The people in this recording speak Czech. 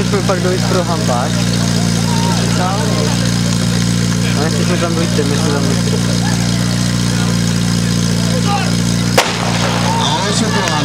teď jsme fakt dojít pro hambáč. A jestli jsme tam dojít, my jsme tam dojít. No,